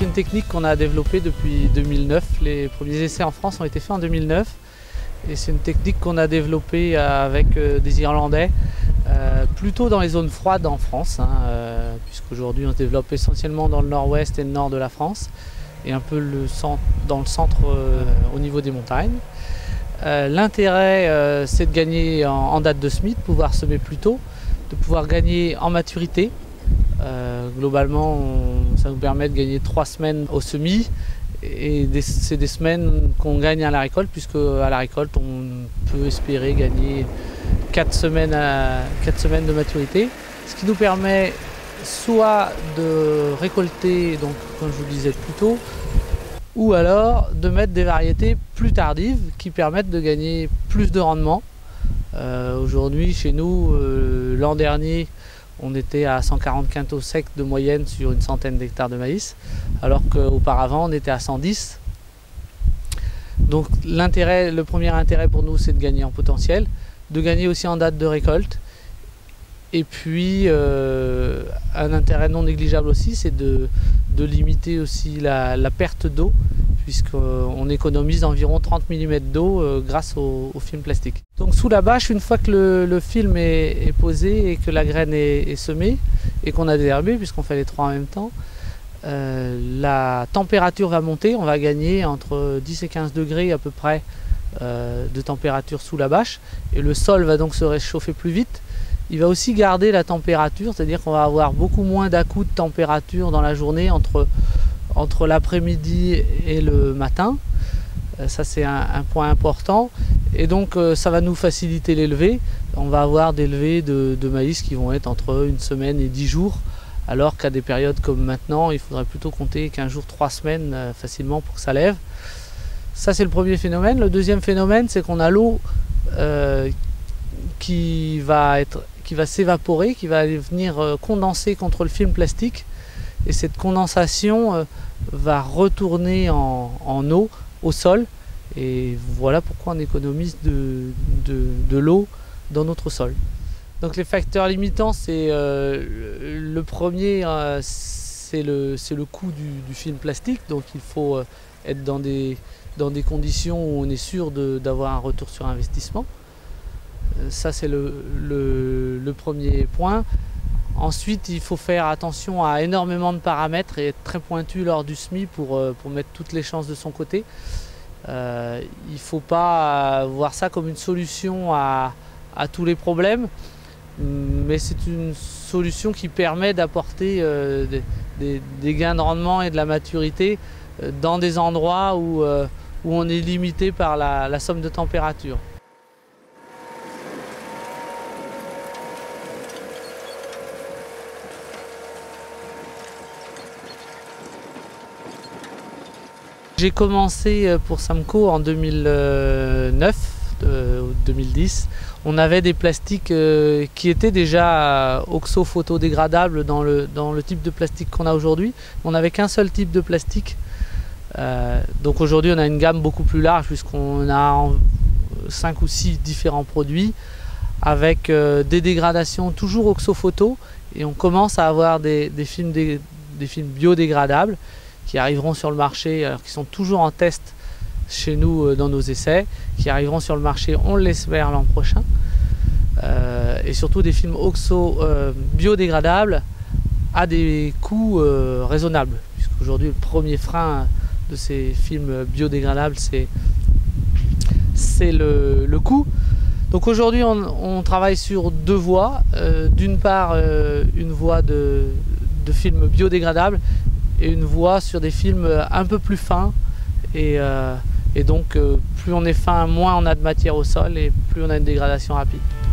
une technique qu'on a développée depuis 2009. Les premiers essais en France ont été faits en 2009. Et c'est une technique qu'on a développée avec des Irlandais, plutôt dans les zones froides en France, puisqu'aujourd'hui on se développe essentiellement dans le nord-ouest et le nord de la France, et un peu dans le centre au niveau des montagnes. L'intérêt, c'est de gagner en date de semis, de pouvoir semer plus tôt, de pouvoir gagner en maturité. Globalement, ça nous permet de gagner 3 semaines au semis. Et c'est des semaines qu'on gagne à la récolte, puisque à la récolte on peut espérer gagner 4 semaines de maturité, ce qui nous permet soit de récolter, donc comme je vous le disais plus tôt, ou alors de mettre des variétés plus tardives qui permettent de gagner plus de rendement. Aujourd'hui chez nous, l'an dernier, on était à 140 quintaux secs de moyenne sur une centaine d'hectares de maïs, alors qu'auparavant on était à 110. Donc le premier intérêt pour nous, c'est de gagner en potentiel, de gagner aussi en date de récolte. Et puis un intérêt non négligeable aussi, c'est de limiter aussi la perte d'eau, puisqu'on économise environ 30 mm d'eau grâce au film plastique. Donc sous la bâche, une fois que le film est posé et que la graine est semée et qu'on a désherbé, puisqu'on fait les 3 en même temps, la température va monter, on va gagner entre 10 et 15 degrés à peu près de température sous la bâche, et le sol va donc se réchauffer plus vite. Il va aussi garder la température, c'est-à-dire qu'on va avoir beaucoup moins d'à-coups de température dans la journée entre l'après-midi et le matin. Ça, c'est un point important. Et donc ça va nous faciliter les levées. On va avoir des levées de maïs qui vont être entre 1 semaine et 10 jours, alors qu'à des périodes comme maintenant, il faudrait plutôt compter 15 jours, 3 semaines facilement pour que ça lève. Ça, c'est le premier phénomène. Le deuxième phénomène, c'est qu'on a l'eau qui va s'évaporer, qui va venir condenser contre le film plastique. Et cette condensation va retourner en eau au sol. Et voilà pourquoi on économise de l'eau dans notre sol. Donc les facteurs limitants, c'est le premier, c'est le coût du film plastique. Donc il faut être dans des conditions où on est sûr d'avoir un retour sur investissement. Ça, c'est le premier point. Ensuite, il faut faire attention à énormément de paramètres et être très pointu lors du semis pour mettre toutes les chances de son côté. Il ne faut pas voir ça comme une solution à tous les problèmes, mais c'est une solution qui permet d'apporter des gains de rendement et de la maturité dans des endroits où on est limité par la somme de température. J'ai commencé pour Samco en 2009, 2010. On avait des plastiques qui étaient déjà oxo-photodégradables dans le type de plastique qu'on a aujourd'hui. On n'avait qu'un seul type de plastique. Donc aujourd'hui on a une gamme beaucoup plus large, puisqu'on a 5 ou 6 différents produits avec des dégradations toujours oxo-photo, et on commence à avoir des films biodégradables qui arriveront sur le marché, alors qui sont toujours en test chez nous dans nos essais, qui arriveront sur le marché, on l'espère, l'an prochain. Et surtout des films biodégradables à des coûts raisonnables, puisqu'aujourd'hui le premier frein de ces films biodégradables, c'est le coût. Donc aujourd'hui on travaille sur 2 voies. D'une part une voie de films biodégradables, et une voie sur des films un peu plus fins, et donc plus on est fin, moins on a de matière au sol et plus on a une dégradation rapide.